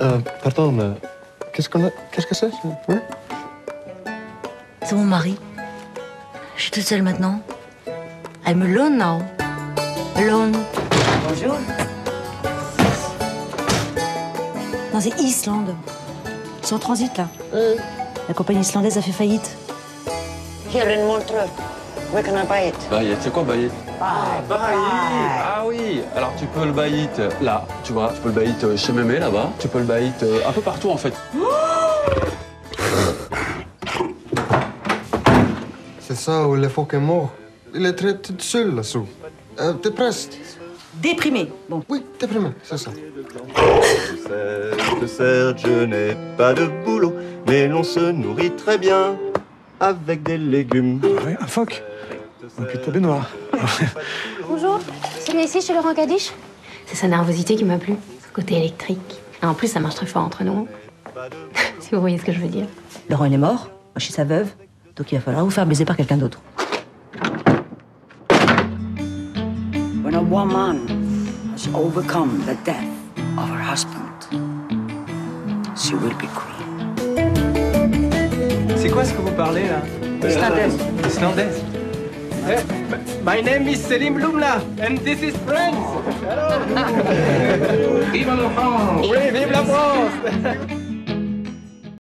Pardon, qu'est-ce que c'est? Oui? C'est mon mari. Je suis toute seule maintenant. I'm alone now. Alone. Bonjour. Non, c'est Islande. Ils sont en transit, là. La compagnie islandaise a fait faillite. Here in Montreux. Where can I buy it? Baït, c'est quoi baït? Buy. Ah oui. Alors tu peux le baït là, tu vois. Tu peux le baït chez Mémé là-bas. Tu peux le baït un peu partout en fait. C'est ça où le phoque est mort. Il est très tout seul là-dessous. Dépressé. Déprimé. Bon. Oui, déprimé, c'est ça. Certes, je n'ai pas de boulot, mais l'on se nourrit très bien avec des légumes. Oui, un phoque. Un putain de baignoire. Bonjour, c'est ici chez Laurent Cadiche. C'est sa nervosité qui m'a plu, ce côté électrique. Et en plus, ça marche très fort entre nous. Si vous voyez ce que je veux dire. Laurent, il est mort. Moi, je suis sa veuve. Donc, il va falloir vous faire baiser par quelqu'un d'autre. When a woman has overcome the death of her husband, she will be queen. C'est quoi ce que vous parlez, là? Islandaise. Islandaise. My name is Selim Lumla, and this is France. Hello. Vive la France. Oui, vive la France.